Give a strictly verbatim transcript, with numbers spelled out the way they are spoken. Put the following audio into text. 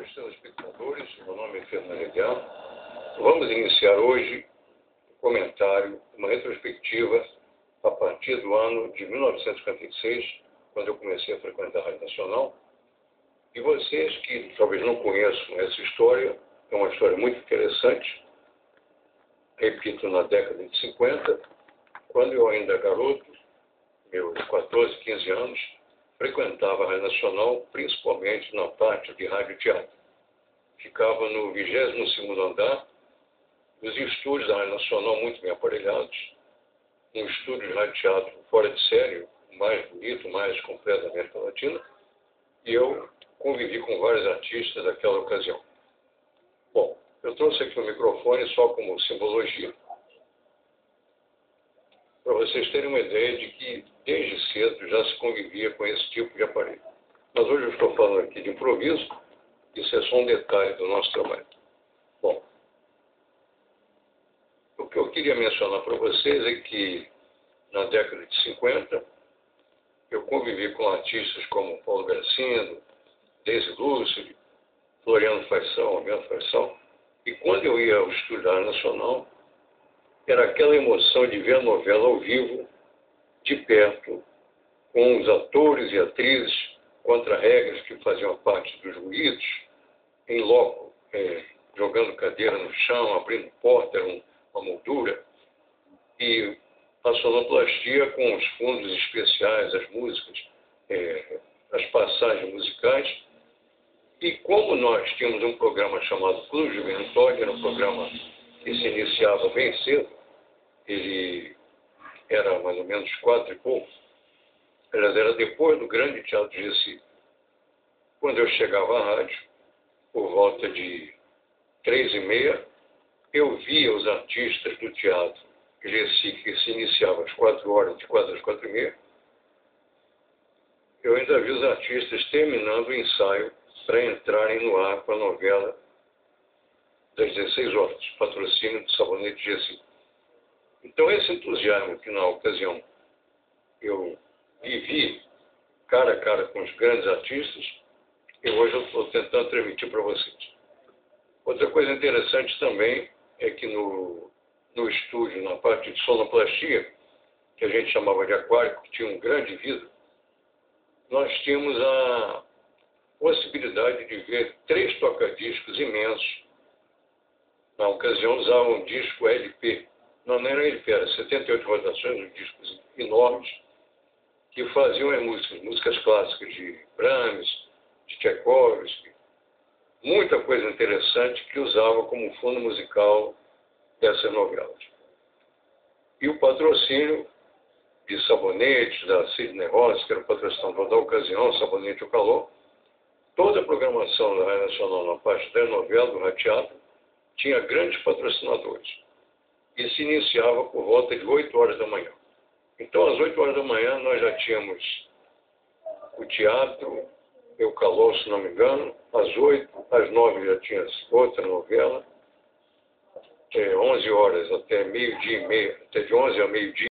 senhores telespectadores, meu nome é Fernando Aguiar. Vamos iniciar hoje um comentário, uma retrospectiva a partir do ano de mil novecentos e cinquenta e seis, quando eu comecei a frequentar a Rádio Nacional. E vocês que talvez não conheçam essa história, é uma história muito interessante. Repito, na década de cinquenta, quando eu ainda garoto, meus quatorze, quinze anos, frequentava a Rádio Nacional, principalmente na parte de rádio e teatro. Ficava no vigésimo segundo andar, os estúdios da Rádio Nacional muito bem aparelhados, um estúdio de rádio e teatro fora de série, o mais bonito, o mais completo da América Latina, e eu convivi com vários artistas daquela ocasião. Bom, eu trouxe aqui o microfone só como simbologia, para vocês terem uma ideia de que desde cedo já se convivia com esse tipo de aparelho. Mas hoje eu estou falando aqui de improviso, isso é só um detalhe do nosso trabalho. Bom, o que eu queria mencionar para vocês é que na década de cinquenta eu convivi com artistas como Paulo Gracindo, Daisy Lúcido, Floriano Faição, Alberto Faição, e quando eu ia ao estúdio da Nacional, era aquela emoção de ver a novela ao vivo, de perto, com os atores e atrizes, contra-regras que faziam parte dos ruídos, em loco, é, jogando cadeira no chão, abrindo porta, era um, uma moldura, e a sonoplastia com os fundos especiais, as músicas, é, as passagens musicais. E como nós tínhamos um programa chamado Clube Juventude, era um programa que se iniciava bem cedo, ele era mais ou menos quatro e pouco, aliás, era depois do Grande Teatro de Recife. Quando eu chegava à rádio, por volta de três e meia, eu via os artistas do teatro de Recife, que se iniciava às quatro horas, de quatro às quatro e meia, eu ainda vi os artistas terminando o ensaio para entrarem no ar com a novela das dezesseis horas, patrocínio do Sabonete de Recife. Então, esse entusiasmo que na ocasião eu vivi cara a cara com os grandes artistas, e hoje eu estou tentando transmitir para vocês. Outra coisa interessante também é que no, no estúdio, na parte de sonoplastia, que a gente chamava de aquário, que tinha um grande vidro, nós tínhamos a possibilidade de ver três tocadiscos imensos. Na ocasião usavam um disco L P. Não, não era L P, era setenta e oito rotações, um discos enormes, que faziam as músicas, músicas clássicas de Brahms, de Tchaikovsky, muita coisa interessante que usava como fundo musical dessas novelas. E o patrocínio de sabonetes da Sidney Ross, que era o patrocinador da ocasião, Sabonete o Calor, toda a programação da Rádio Nacional na parte da novela, do rádio teatro, tinha grandes patrocinadores. E se iniciava por volta de oito horas da manhã. Então, às oito horas da manhã, nós já tínhamos o teatro, Eu Calor, se não me engano. Às oito, às nove já tinha outra novela. É, onze horas até meio-dia e meia, até de onze a meio-dia.